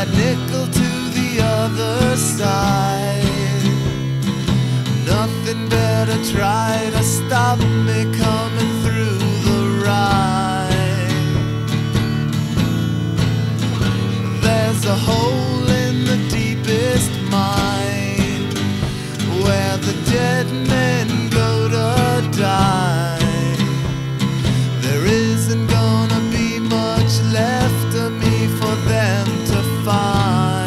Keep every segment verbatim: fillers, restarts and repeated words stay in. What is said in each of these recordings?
I'd nickel to the other side. Nothing better try to stop me coming through the ride. There's a hole in the deepest mine where the dead men go to die. There isn't gonna be much left of me for them to find.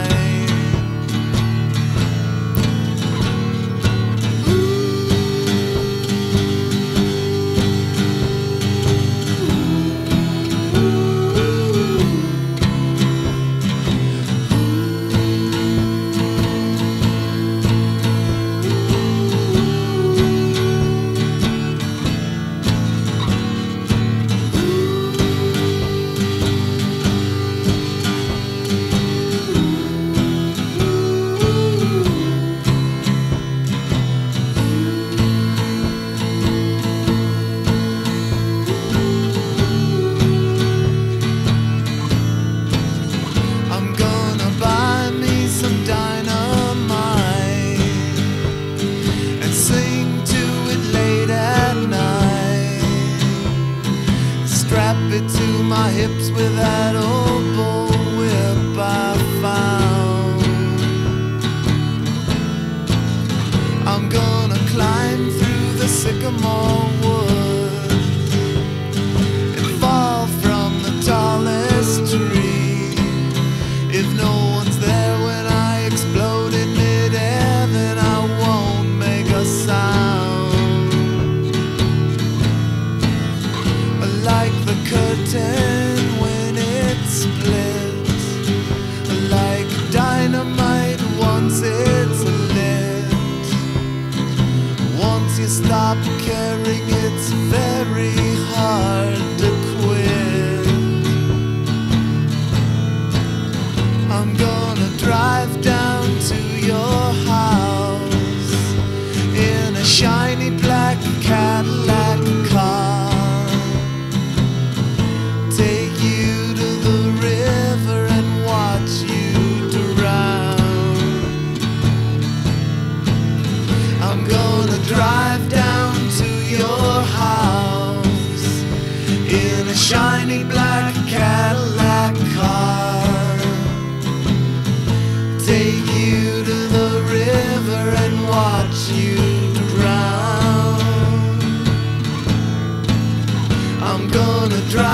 To my hips with that old bullwhip I found. I'm gonna climb through the sycamore woods and fall from the tallest tree. If no one's there when I explode in midair, then I won't make a sound. Like the curtain when it splits, like dynamite once it's lit. Once you stop caring, it's very hard to quit. I'm gonna drive down to your house in a shiny black Cadillac car. Drive down to your house in a shiny black Cadillac car. Take you to the river and watch you drown. I'm gonna drive